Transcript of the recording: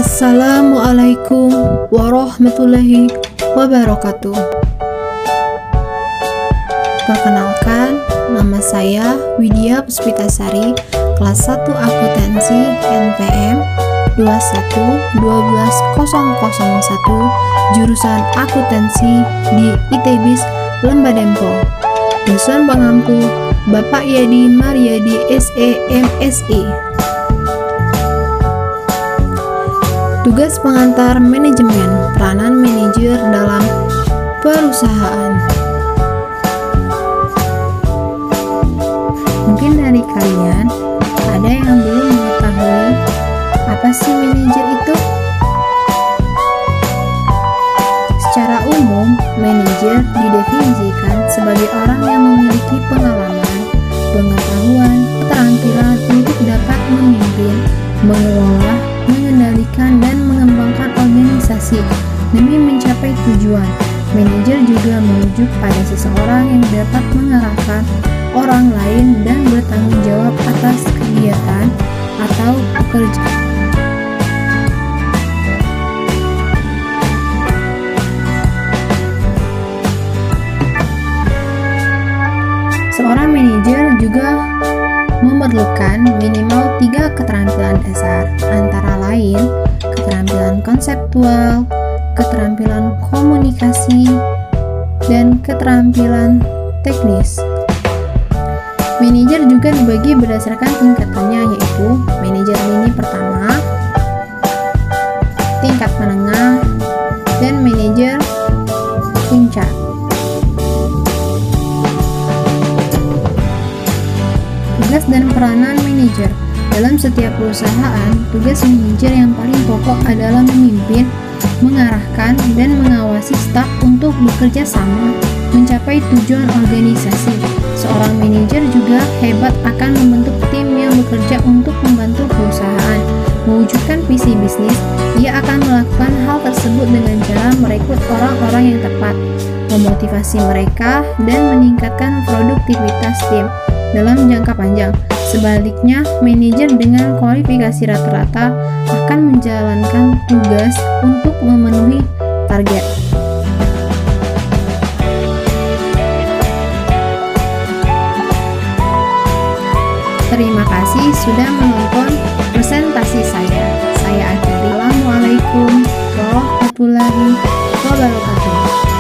Assalamualaikum warahmatullahi wabarakatuh. Perkenalkan, nama saya Widya Puspitasari, kelas 1 Akuntansi NPM 21 jurusan Akuntansi di ITBIS Lembadempo. Dosen pengampu Bapak Yadi Maryadi SE MSI. Tugas pengantar manajemen, peranan manajer dalam perusahaan. Mungkin dari kalian ada yang belum mengetahui apa sih manajer itu? Secara umum, manajer didefinisikan sebagai orang yang memiliki pengalaman, pengetahuan, keterampilan untuk dapat memimpin, mengelola, mengendalikan, dan mengembangkan organisasi demi mencapai tujuan. Manajer juga merujuk pada seseorang yang dapat mengarahkan orang lain dan bertanggung jawab atas kegiatan atau pekerjaan. Seorang manajer juga memerlukan minimal 3 keterampilan dasar, antara lain keterampilan konseptual, keterampilan komunikasi, dan keterampilan teknis. Manajer juga dibagi berdasarkan tingkatannya, yaitu manajer lini pertama, tingkat menengah, dan manajer puncak. Tugas dan peranan manajer. Dalam setiap perusahaan, tugas manajer yang paling pokok adalah memimpin, mengarahkan, dan mengawasi staf untuk bekerja sama mencapai tujuan organisasi. Seorang manajer juga hebat akan membentuk tim yang bekerja untuk membantu perusahaan mewujudkan visi bisnis. Ia akan melakukan hal tersebut dengan cara merekrut orang-orang yang tepat, memotivasi mereka, dan meningkatkan produktivitas tim dalam jangka panjang. Sebaliknya, manajer dengan kualifikasi rata-rata akan menjalankan tugas untuk memenuhi target. Terima kasih sudah menonton presentasi saya. Saya akhiri. Assalamualaikum warahmatullahi wabarakatuh.